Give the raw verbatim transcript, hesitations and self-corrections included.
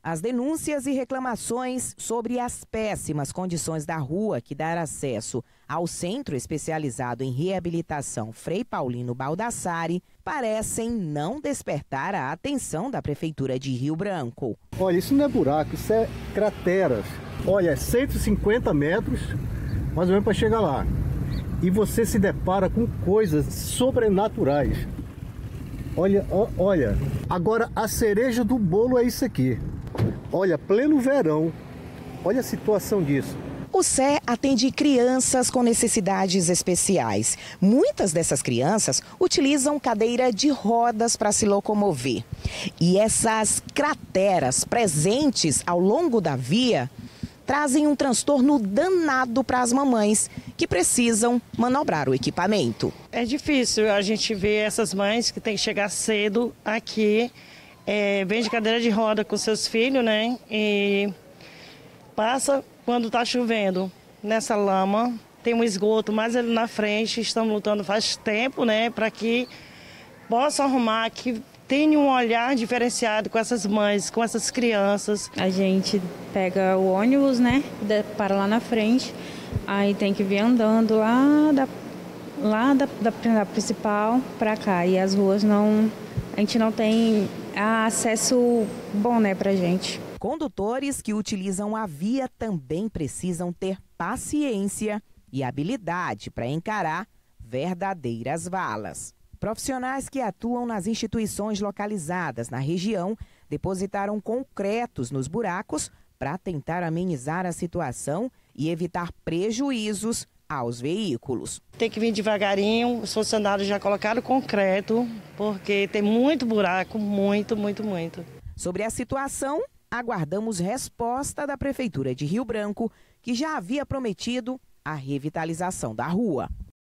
As denúncias e reclamações sobre as péssimas condições da rua que dá acesso ao Centro Especializado em Reabilitação Frei Paulino Baldassarri parecem não despertar a atenção da Prefeitura de Rio Branco. Olha, isso não é buraco, isso é crateras. Olha, é cento e cinquenta metros, mais ou menos, para chegar lá. E você se depara com coisas sobrenaturais. Olha, ó, olha, agora a cereja do bolo é isso aqui. Olha, pleno verão, olha a situação disso. O C E atende crianças com necessidades especiais. Muitas dessas crianças utilizam cadeira de rodas para se locomover. E essas crateras presentes ao longo da via trazem um transtorno danado para as mamães que precisam manobrar o equipamento. É difícil a gente ver essas mães que têm que chegar cedo aqui. É, vem de cadeira de roda com seus filhos, né? E passa quando está chovendo nessa lama. Tem um esgoto mais ali na frente. Estamos lutando faz tempo, né? Para que possam arrumar, que tenha um olhar diferenciado com essas mães, com essas crianças. A gente pega o ônibus, né? Para lá na frente. Aí tem que vir andando lá da, lá da, da, da principal para cá. E as ruas não... A gente não tem acesso bom, né, pra gente. Condutores que utilizam a via também precisam ter paciência e habilidade para encarar verdadeiras valas. Profissionais que atuam nas instituições localizadas na região depositaram concretos nos buracos para tentar amenizar a situação e evitar prejuízos aos veículos. Tem que vir devagarinho, os funcionários já colocaram concreto, porque tem muito buraco, muito, muito, muito. Sobre a situação, aguardamos resposta da Prefeitura de Rio Branco, que já havia prometido a revitalização da rua.